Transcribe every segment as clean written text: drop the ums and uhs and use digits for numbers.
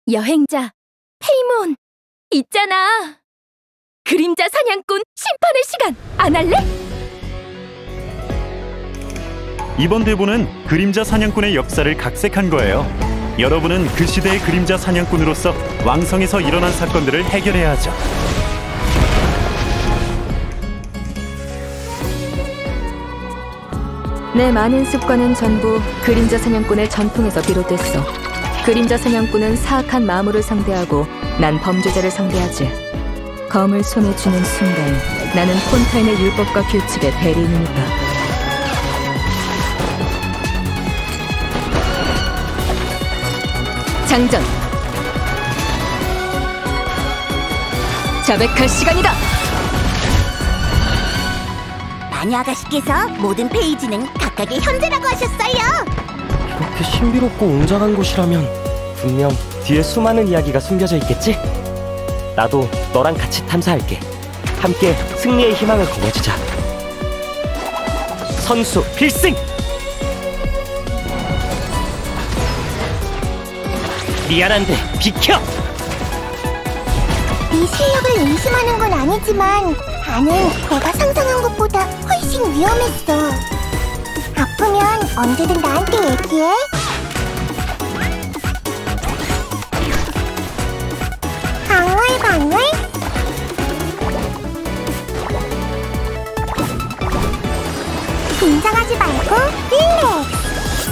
여행자, 페이몬, 있잖아. 그림자 사냥꾼 심판의 시간, 안 할래? 이번 대본은 그림자 사냥꾼의 역사를 각색한 거예요. 여러분은 그 시대의 그림자 사냥꾼으로서 왕성에서 일어난 사건들을 해결해야 하죠. 내 많은 습관은 전부 그림자 사냥꾼의 전통에서 비롯됐어. 그림자 사냥꾼은 사악한 마물을 상대하고 난 범죄자를 상대하지. 검을 손에 쥐는 순간 나는 폰타인의 율법과 규칙의 대리인이니까. 장전! 자백할 시간이다! 마녀 아가씨께서 모든 페이지는 각각의 현재라고 하셨어요. 이렇게 신비롭고 웅장한 곳이라면 분명 뒤에 수많은 이야기가 숨겨져 있겠지? 나도 너랑 같이 탐사할게. 함께 승리의 희망을 거머쥐자. 선수 필승! 미안한데 비켜! 네 실력을 의심하는 건 아니지만 나는 내가 상상한 것보다 훨씬 위험했어. 아프면 언제든 나한테 얘기해. 방울. 긴장하지 말고 릴렉스.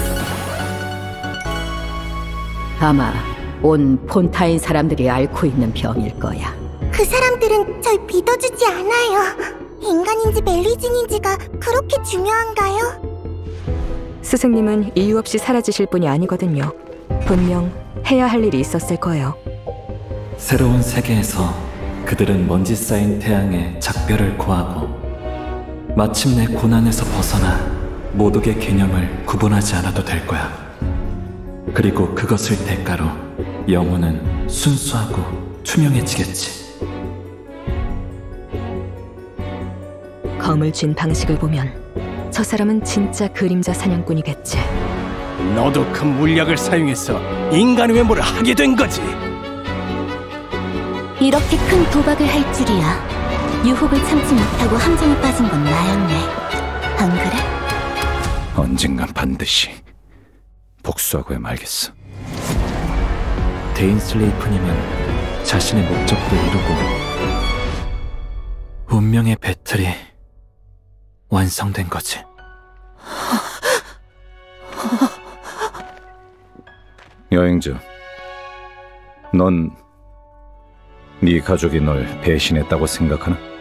아마 온 폰타인 사람들이 앓고 있는 병일 거야. 그 사람들은 절 믿어주지 않아요. 인간인지 멜리진인지가 그렇게 중요한가요? 스승님은 이유 없이 사라지실 분이 아니거든요. 분명 해야 할 일이 있었을 거예요. 새로운 세계에서 그들은 먼지 쌓인 태양의 작별을 고하고 마침내 고난에서 벗어나 모독의 개념을 구분하지 않아도 될 거야. 그리고 그것을 대가로 영혼은 순수하고 투명해지겠지. 검을 쥔 방식을 보면 저 사람은 진짜 그림자 사냥꾼이겠지. 너도 그 물약을 사용해서 인간의 외모를 하게 된 거지. 이렇게 큰 도박을 할 줄이야. 유혹을 참지 못하고 함정에 빠진 건 나였네. 안 그래? 언젠간 반드시 복수하고야 말겠어. 데인슬레이프님은 자신의 목적도 이루고 운명의 배틀이 완성된 거지. 여행자, 넌 네 가족이 널 배신했다고 생각하나?